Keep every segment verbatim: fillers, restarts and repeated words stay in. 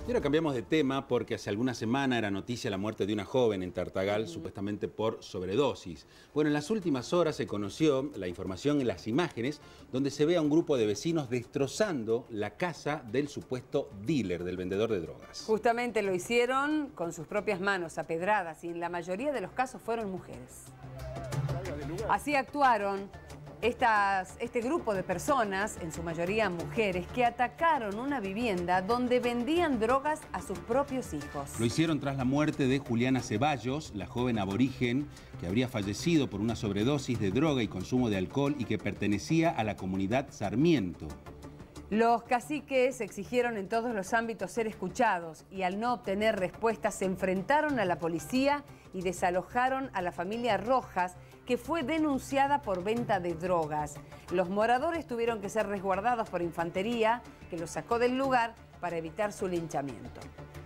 Y ahora cambiamos de tema porque hace alguna semana era noticia la muerte de una joven en Tartagal, supuestamente por sobredosis. Bueno, en las últimas horas se conoció la información en las imágenes donde se ve a un grupo de vecinos destrozando la casa del supuesto dealer, del vendedor de drogas. Justamente lo hicieron con sus propias manos, a pedradas, y en la mayoría de los casos fueron mujeres. Así actuaron Estas, este grupo de personas, en su mayoría mujeres, que atacaron una vivienda donde vendían drogas a sus propios hijos. Lo hicieron tras la muerte de Juliana Ceballos, la joven aborigen que habría fallecido por una sobredosis de droga y consumo de alcohol y que pertenecía a la comunidad Sarmiento. Los caciques exigieron en todos los ámbitos ser escuchados y al no obtener respuestas se enfrentaron a la policía y desalojaron a la familia Rojas, que fue denunciada por venta de drogas. Los moradores tuvieron que ser resguardados por infantería, que los sacó del lugar para evitar su linchamiento.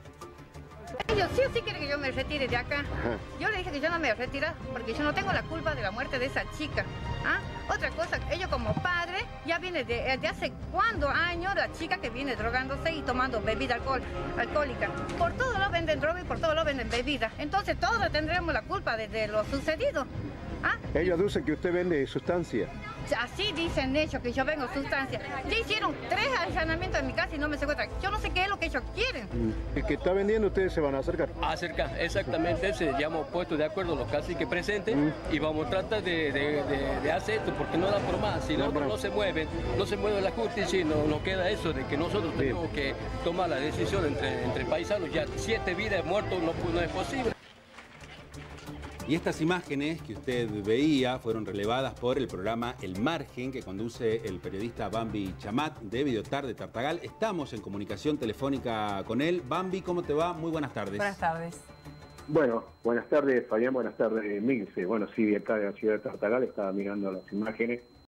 Ellos sí o sí quieren que yo me retire de acá. Yo le dije que yo no me retiro porque yo no tengo la culpa de la muerte de esa chica. ¿Ah? Otra cosa, ellos como padre ya viene de, de hace cuántos años la chica que viene drogándose y tomando bebida alcohol, alcohólica. Por todo lo venden droga y por todo lo venden bebida. Entonces todos tendremos la culpa de, de lo sucedido. ¿Ah? Ellos dicen que usted vende sustancia. Así dicen ellos, que yo vengo sustancia. Ya hicieron tres allanamientos en mi casa y no me secuestran. Yo no sé qué es lo que ellos quieren. El que está vendiendo, ustedes se van a acercar. Acerca, exactamente. Se ya hemos puesto de acuerdo los caciques presentes mm. y vamos a tratar de, de, de, de hacer esto porque no da por más. Si no, no, no se mueven, no se mueve la justicia y no, no queda eso de que nosotros Bien. tenemos que tomar la decisión entre, entre paisanos. Ya siete vidas muertos no, no es posible. Y estas imágenes que usted veía fueron relevadas por el programa El Margen, que conduce el periodista Bambi Chamat de Videotar de Tartagal. Estamos en comunicación telefónica con él. Bambi, ¿cómo te va? Muy buenas tardes. Buenas tardes. Bueno, buenas tardes, Fabián, buenas tardes, Milce. Bueno, sí, de acá de la ciudad de Tartagal estaba mirando las imágenes